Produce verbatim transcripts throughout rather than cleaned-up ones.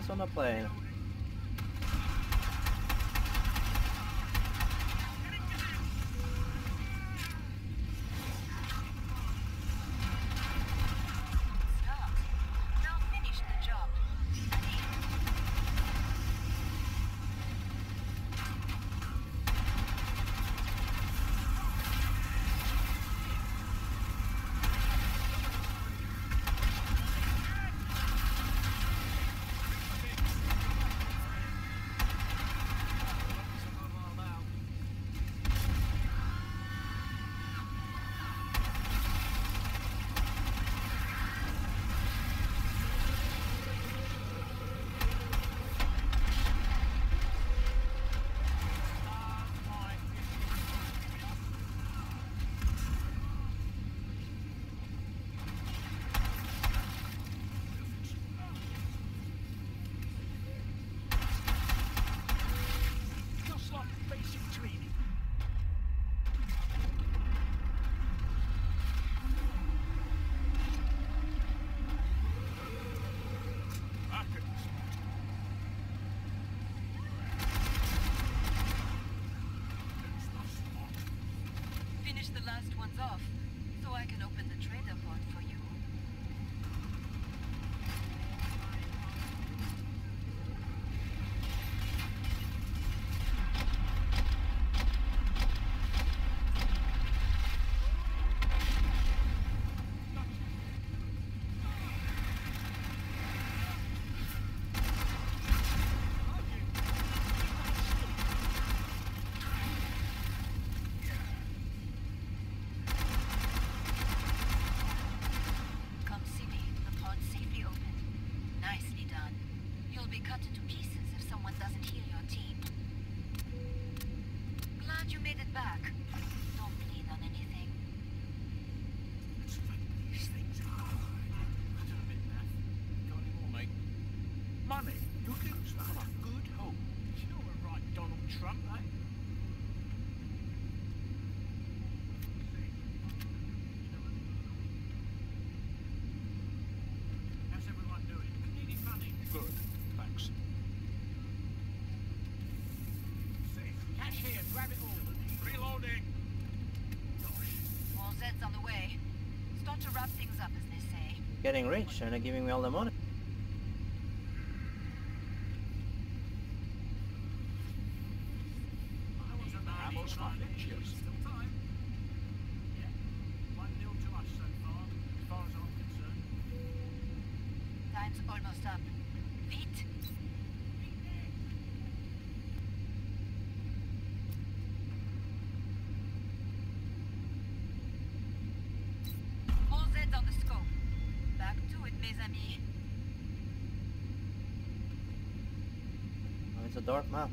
on the plane. The last one's off, so I can open the trader pod for you. Getting rich and they're giving me all the money. Time's almost up. Vite! All Z's on the scope. Back to it, mes amis. Oh, it's a dark map.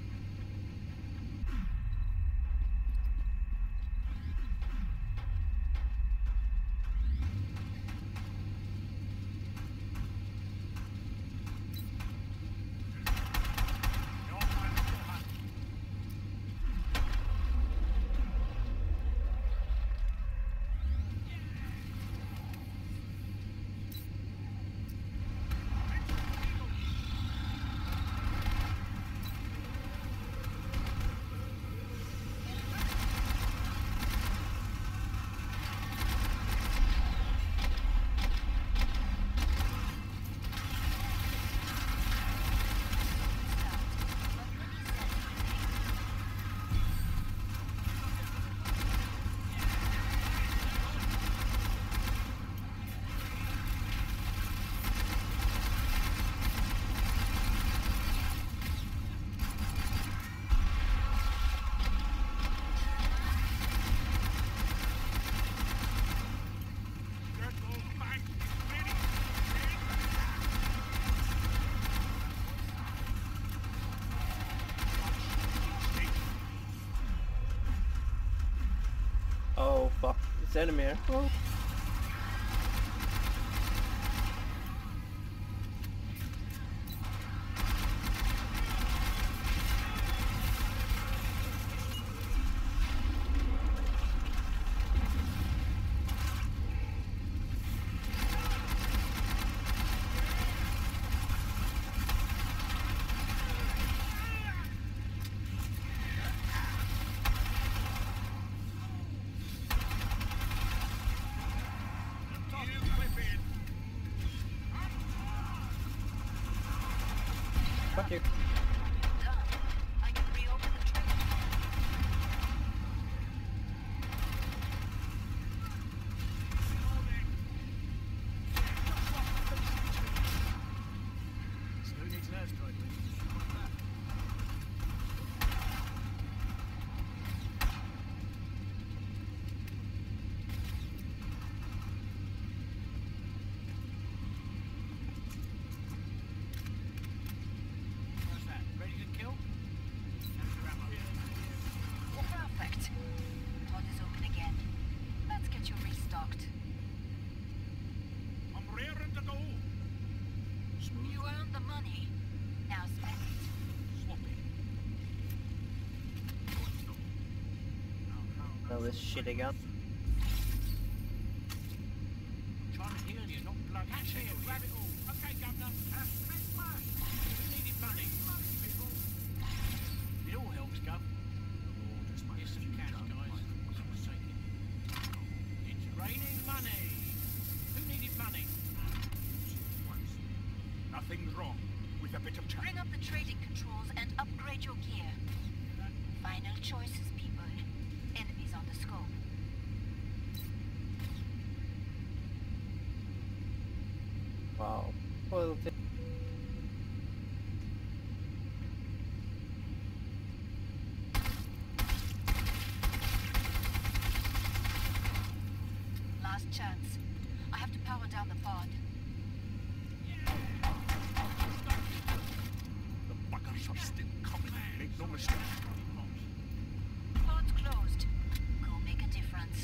Oh fuck, it's enemy here. Oh. Fuck you. Done. I can reopen the trader. So who needs an airstrike? How's that? Ready to kill? How's your ammo? Perfect. Pod is open again. Let's get you restocked. I'm rearing to go. Smooth. You earned the money. Now spend it. Sloppy. Well, this shit again. Trying to heal you, not blood. Catch here, grab it all. Okay, Governor. You needed money. It all helps, Gov. Here's some cash, guys. Take it. It's raining money. Who needed money? Nothing's wrong with a bit of chat. Bring up the trading controls and upgrade your gear. Final choices, people. Enemies on the scope. Wow. Well, th- Last chance. I have to power down the pod. The buggers are still coming. Make no mistake. Pod's closed. Go make a difference.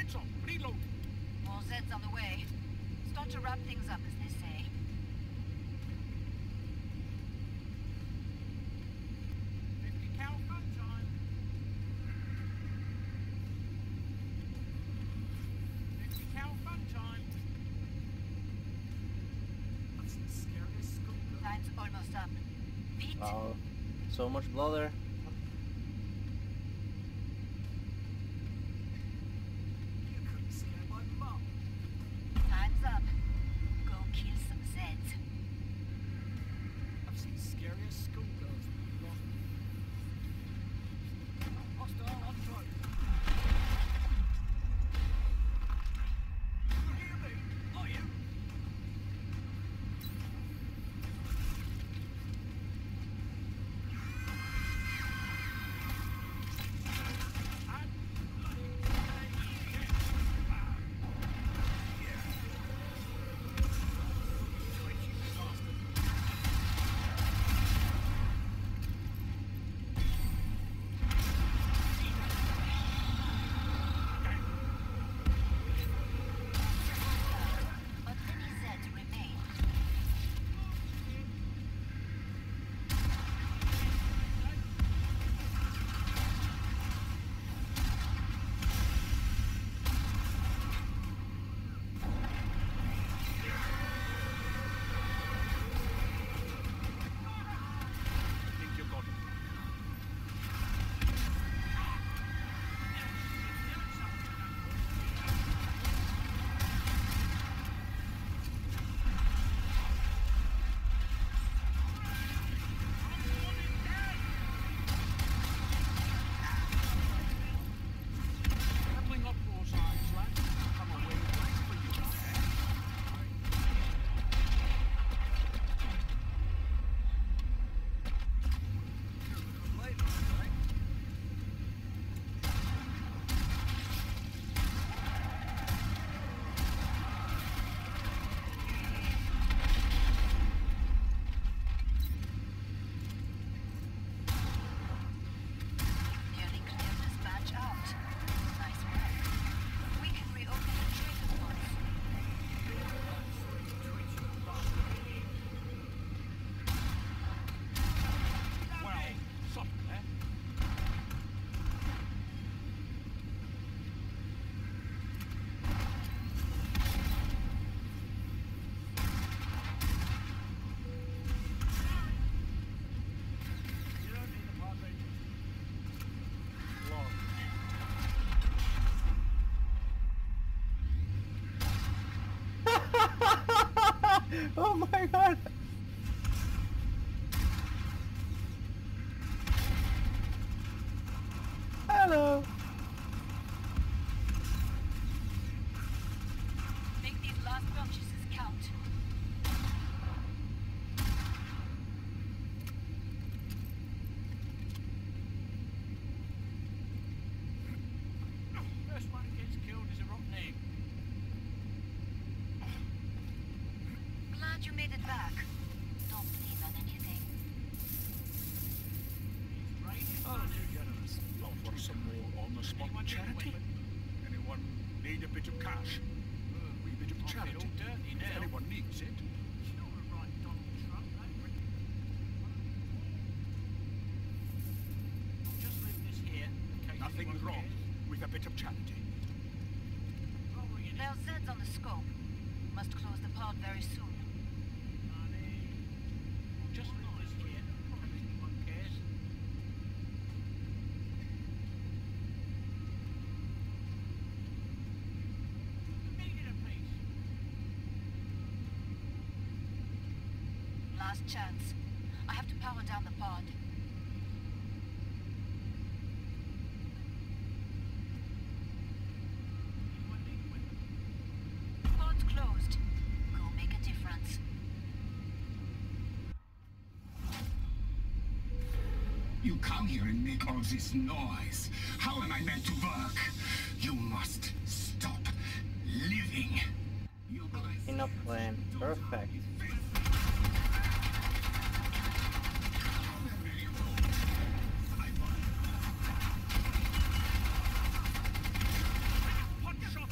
Lights on. Reload. More Zeds on the way. Start to wrap things up, as they say. fifty cal fun time. fifty cal fun time. That's the scariest schoolgirl. Time's almost up. Pete, Oh, so much blood there. You couldn't see my mum. time's up. Go kill some Zeds. I've seen scariest schoolgirls. Hostile on foot. You hear me? Are you? But many Zeds remain. Think you got it. Leveling up four sides, lad. Come on, we're right for you, eh? Late last night. Nearly cleared this batch out. Nice work. We can reopen the trigger points. Well, something there. You don't need the park rangers. Log. Oh my god! Hello! Make these last purchases count. First one who gets killed is a rotten egg. Glad you made it back. Don't bleed on anything. It's raining Oh, money. you're generous. Not for some more on-the-spot Anyone need a charity? weapon? Anyone need a bit of cash? A wee bit of I feel charity? all dirty If now. anyone needs it. It's not a right Donald Trump, that. I'll just leave this here in case Nothing anyone wrong cares. with a bit of charity. Rolling in There are Zeds on the scope. Must close the pod very soon. money. I'll just leave this here in case anyone cares. Needed a piece. Last chance. I have to power down the pod. Anyone need a weapon? Pod's closed. Go make a difference. You come here and make all this noise. How am I meant to work? You must stop living. You guys... Enough plan. Perfect. Hot shot!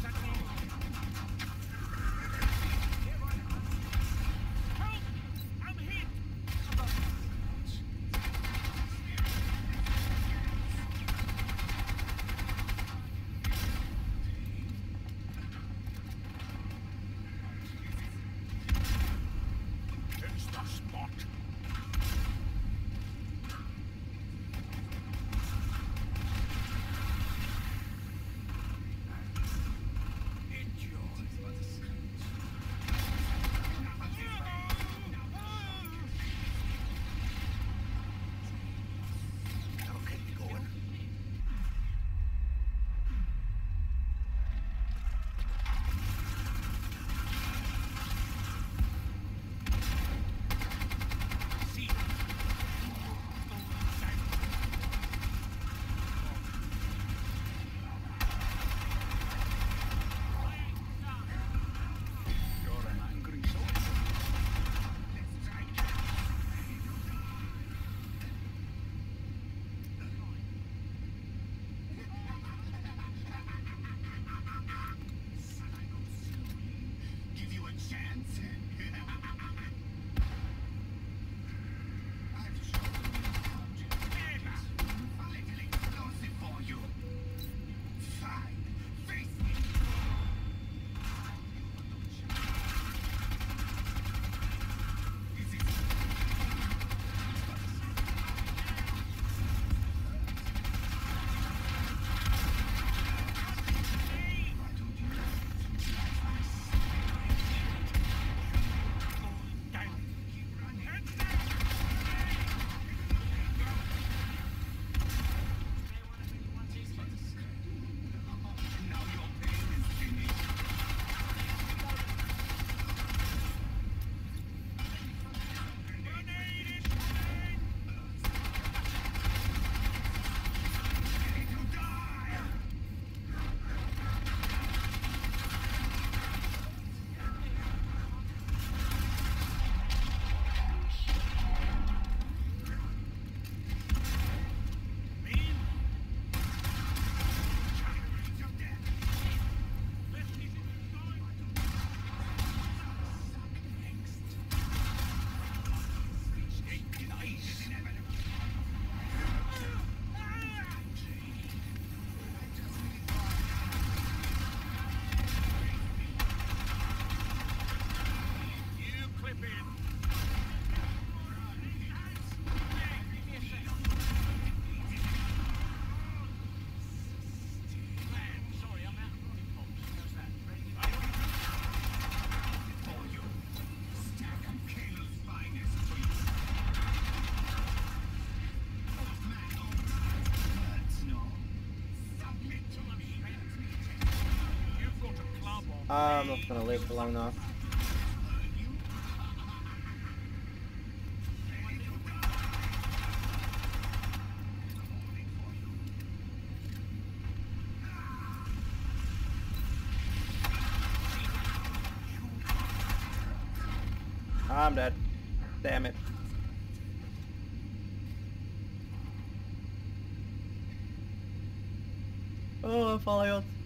I'm not gonna live for long now. I'm dead. Damn it. Oh, I thought I got